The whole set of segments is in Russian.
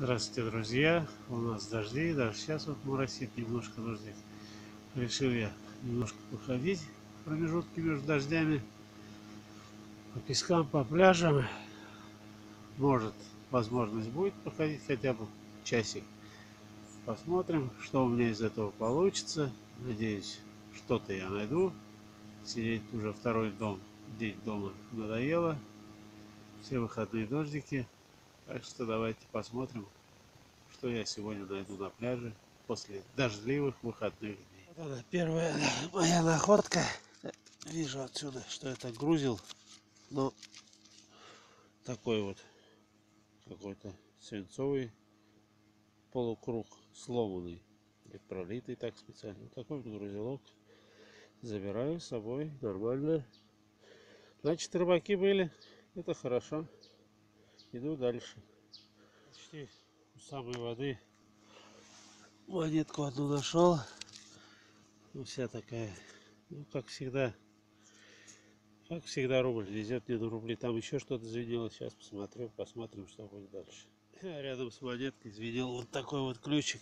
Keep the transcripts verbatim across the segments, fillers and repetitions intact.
Здравствуйте, друзья! У нас дожди, даже сейчас вот моросит немножко дождик. Решил я немножко походить в промежутке между дождями по пескам, по пляжам. Может, возможность будет походить хотя бы часик. Посмотрим, что у меня из этого получится. Надеюсь, что-то я найду. Сидеть уже второй дом, день дома надоело. Все выходные дождики. Так что давайте посмотрим, что я сегодня найду на пляже после дождливых выходных дней. Вот она, первая моя находка. Вижу отсюда, что это грузил, но такой вот какой-то свинцовый полукруг, сломанный или пролитый так специально. Вот такой вот грузилок. Забираю с собой, нормально. Значит, рыбаки были, это хорошо. Иду дальше. Почти у самой воды монетку одну нашел. Ну, вся такая, ну, как всегда, как всегда рубль везет не на рубли. Там еще что-то звенело. Сейчас посмотрю, посмотрим, что будет дальше. Рядом с монеткой звенел вот такой вот ключик.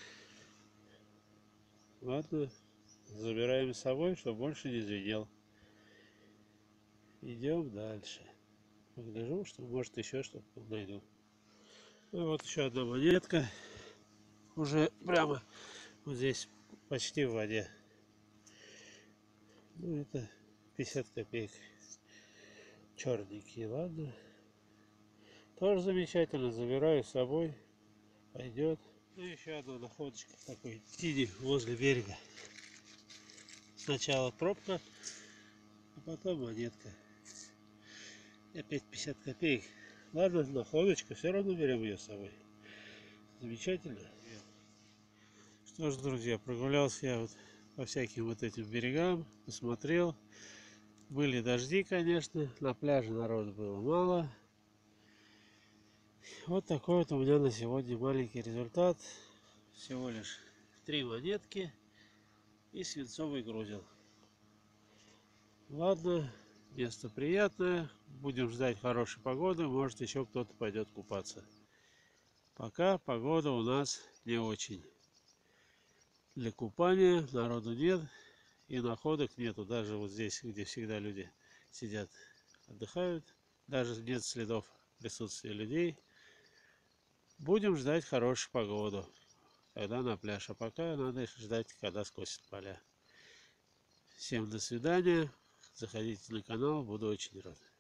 Ладно, забираем с собой, чтобы больше не звенел. Идем дальше. Погляжу, что может еще что-то найду. Ну, вот еще одна монетка. Уже прямо вот здесь, почти в воде. Ну, это пятьдесят копеек. Черненькие, ладно. Тоже замечательно. Забираю с собой. Пойдет. Ну, еще одна находочка в такой тине возле берега. Сначала пробка, а потом монетка. И опять пятьдесят копеек. Ладно, находочка. Все равно берем ее с собой. Замечательно. Что ж, друзья, прогулялся я вот по всяким вот этим берегам. Посмотрел. Были дожди, конечно. На пляже народу было мало. Вот такой вот у меня на сегодня маленький результат. Всего лишь три монетки и свинцовый грузил. Ладно, место приятное. Будем ждать хорошей погоды. Может, еще кто-то пойдет купаться. Пока погода у нас не очень. Для купания народу нет и находок нету. Даже вот здесь, где всегда люди сидят, отдыхают, даже нет следов присутствия людей. Будем ждать хорошую погоду, когда на пляж. А пока надо ждать, когда скосят поля. Всем до свидания. Заходите на канал, буду очень рад.